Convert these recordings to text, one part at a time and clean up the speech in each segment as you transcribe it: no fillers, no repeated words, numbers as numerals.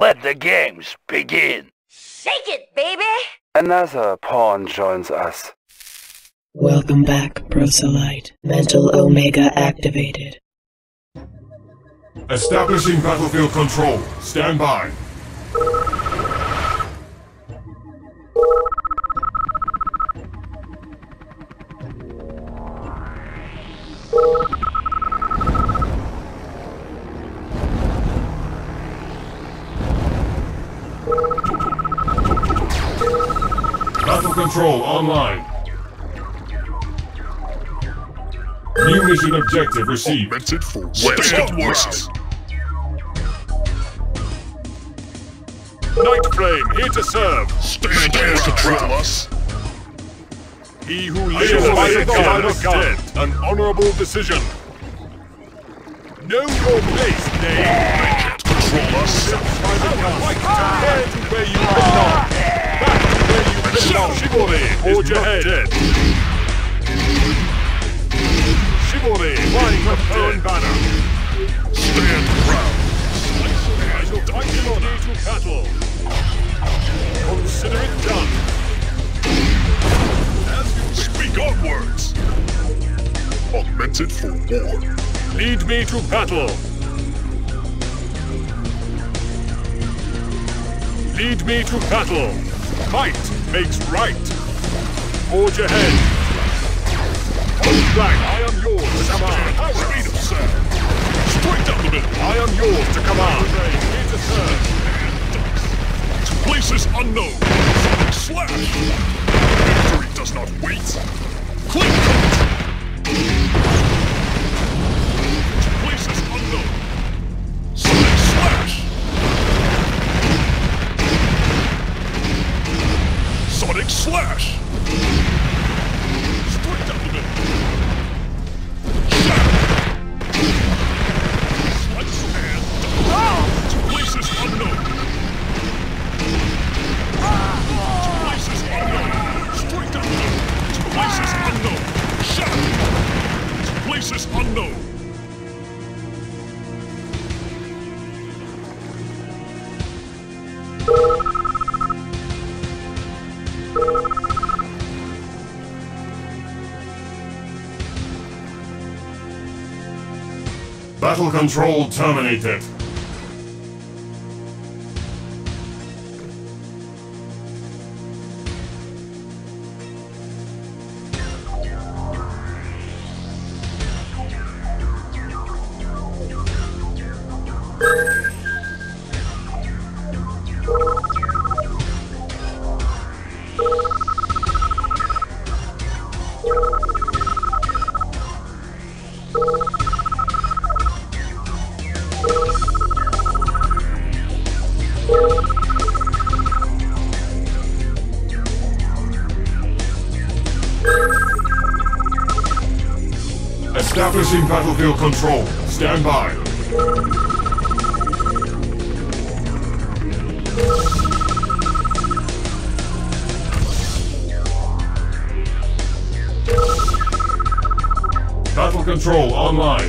Let the games begin. Shake it, baby! Another pawn joins us. Welcome back, Proselyte. Mental Omega activated. Establishing battlefield control. Stand by. Battle control online. New mission objective received. Augmented for West West. Night Flame, here to serve. Stand to control us. He who lives by the side of dead. An honorable decision. Know your place, knave. Control us. By the gun. Back to where you belong. Back to where you belong. Chivalry, forge ahead. Chivalry, flying the Cohen banner. Stand proud. I shall dive in on you to battle. Consider it done. As you speak onwards. Augmented for war. Lead me to battle. Lead me to battle. Might makes right. Forge ahead. Point blank, I am yours to command. Speed of sound. Straight down the middle. I am yours to command. Here to serve. To places unknown. Slash. Victory does not wait. Clean cut. To places unknown. Sonic slash. Sonic slash. Straight down the middle. Shatter. Slice and to places unknown. To places unknown. Straight down the middle. To places unknown. Shatter. To places unknown. Battle control terminated. Establishing battlefield control. Stand by. Battle control online.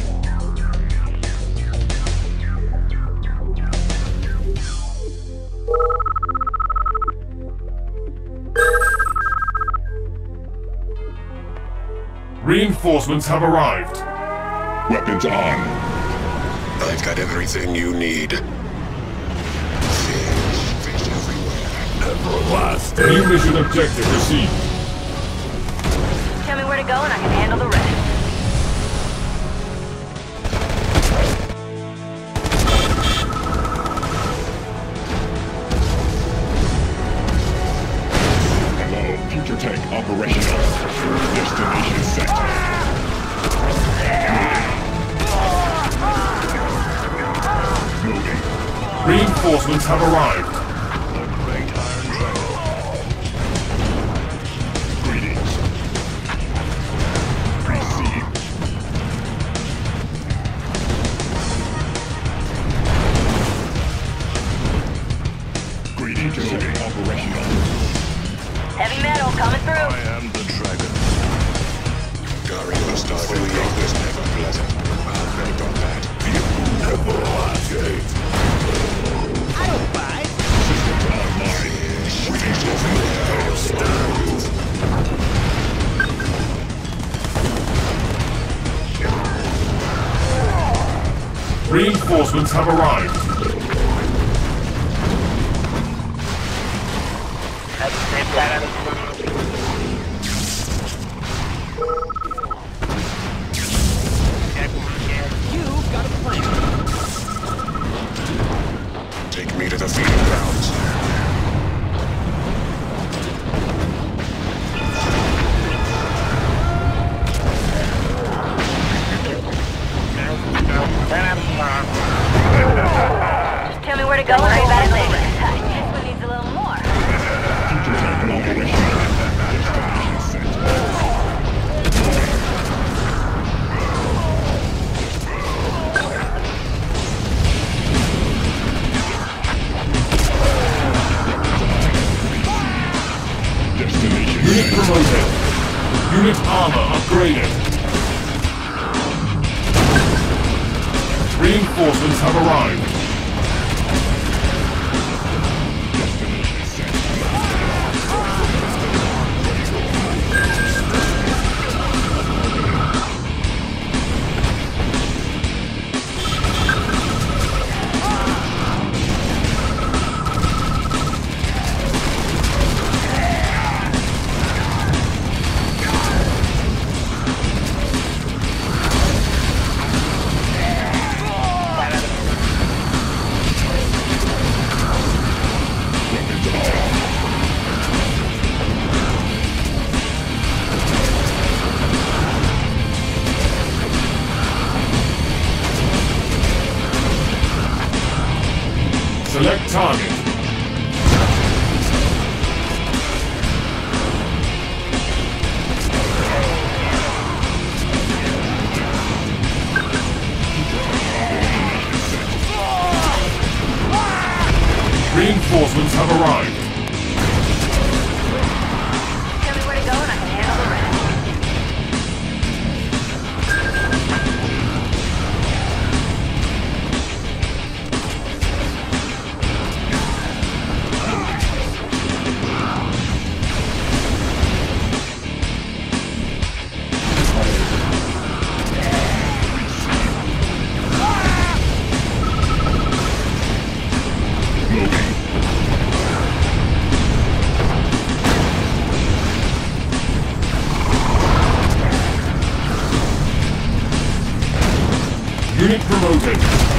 Reinforcements have arrived. Weapons on. I've got everything you need. Fish everywhere. Everlasting. New mission objective received. Tell me where to go and I can handle the rest. Hello, future tank operational. Destination set. Moving. Reinforcements have arrived. Greetings. Received. Greetings. Operational. Heavy metal coming through. I am the dragon. Gary must die for you. This never pleasant. I'll bet on that. Everlasting. I don't buy Reinforcements have arrived. You've got a plan. Take me to the feeding grounds. Just tell me where to go and worry about it later. This one needs a little more. Unit promoted. Unit armor upgraded. Reinforcements have arrived. Select target. Reinforcements have arrived. Tell me where to go and I can handle the rest. Unit promoted.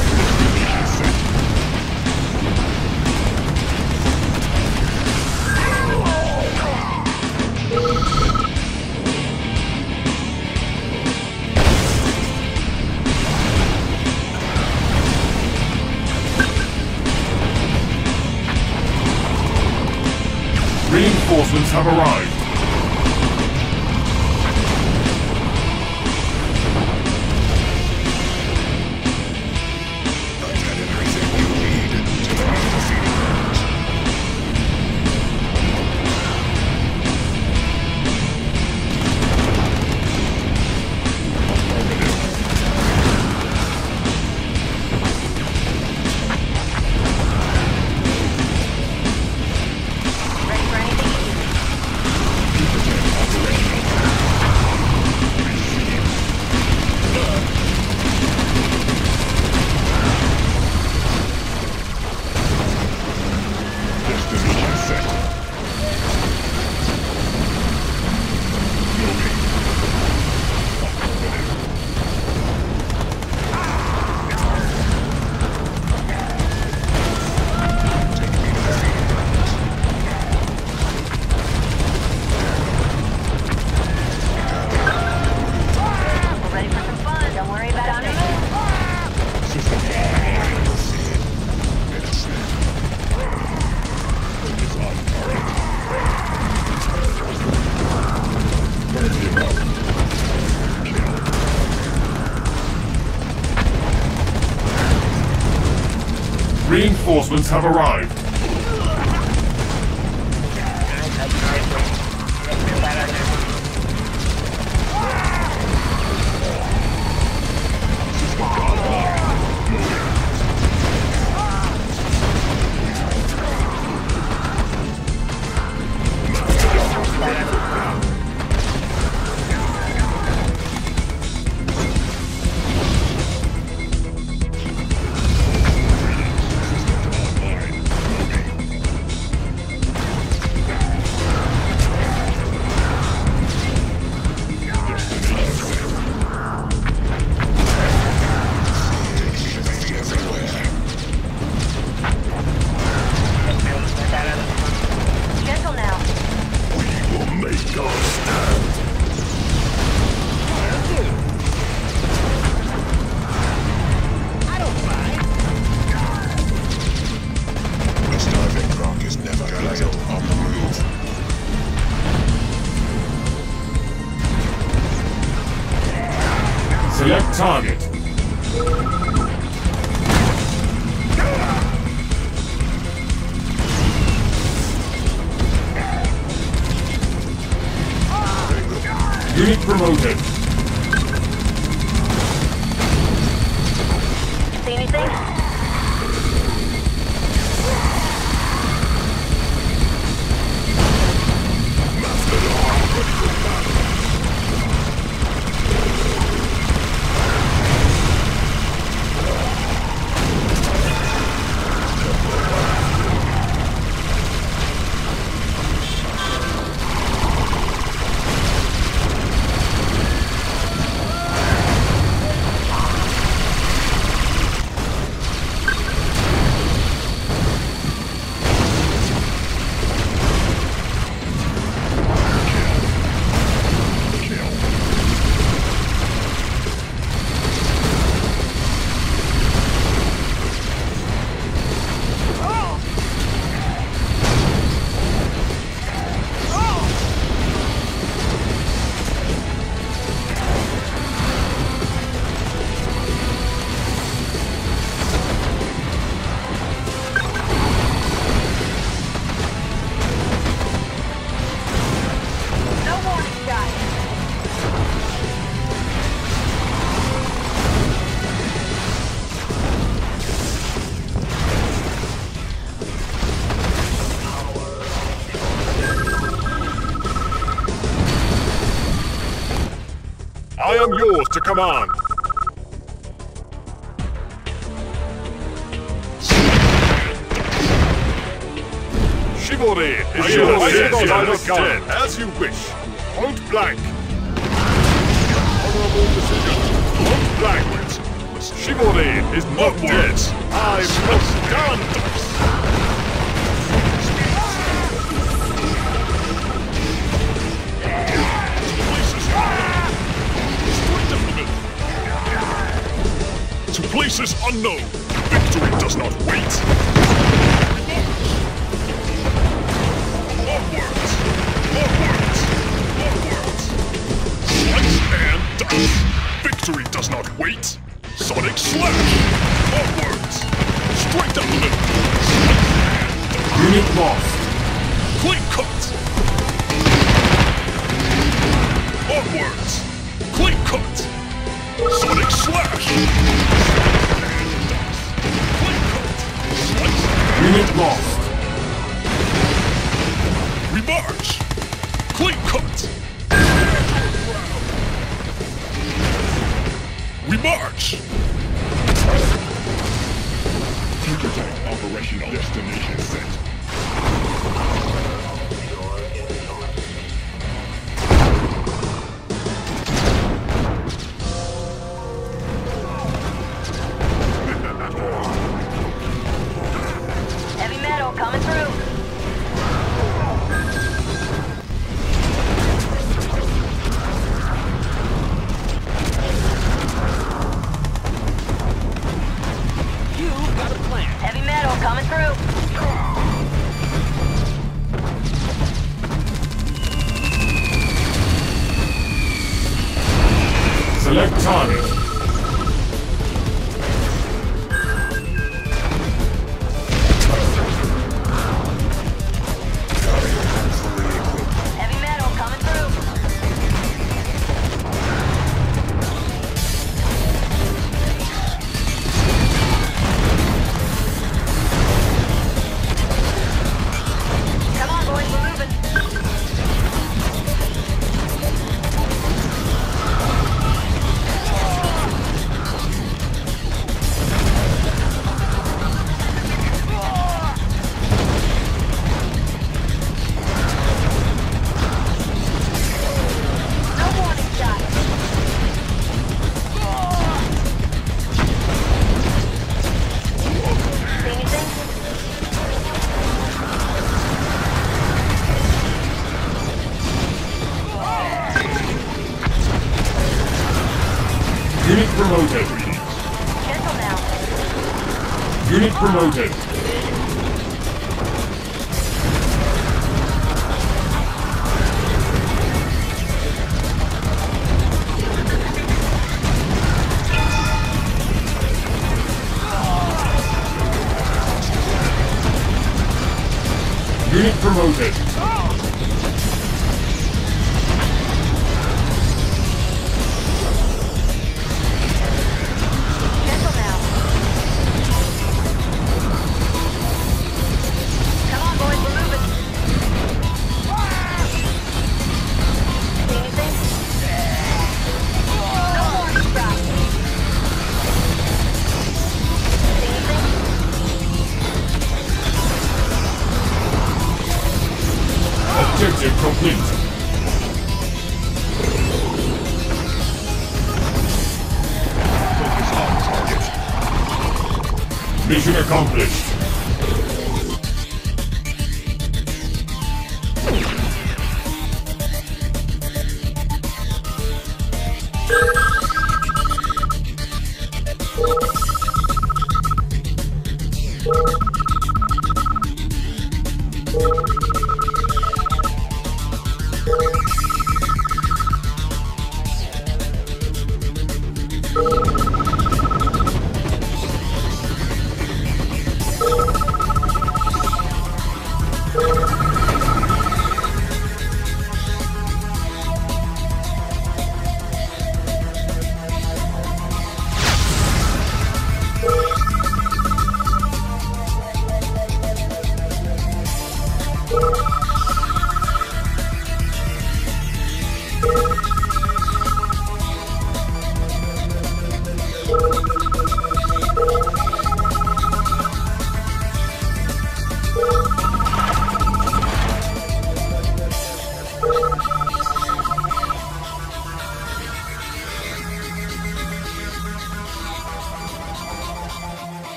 Reinforcements have arrived. I've had everything you need. Take me to the feeding grounds. Ready for anything? Destination set. We're ready for some fun. Don't worry about it. Reinforcements have arrived. target. Unit promoted. See anything? I am yours to command. Chivalry is your gun. As you wish. Point blank. Honorable decision. Point blank. Chivalry is not dead. I must stand. To places unknown. Victory does not wait. Onwards! Onwards! Onwards! Slice and dice! Victory does not wait! Sonic Slash! Onwards! Straight down the middle! Unit lost! Clean cut! Onwards! Clean cut! Sonic Slash! Clean cut! Slice! Unit lost! We march! Clean cut! We march! Future type operational destination set. Heavy metal coming through. Heavy metal coming through. Select target. Heavy metal coming through. Come on, boys, we're moving. No warning shot. See anything? Unit promoted. Gentle now. Unit promoted. Unit promoted. Gentle now. Come on, boys, we're moving. See anything? No more surprise. See anything? Objective complete. Focus on target. Mission accomplished.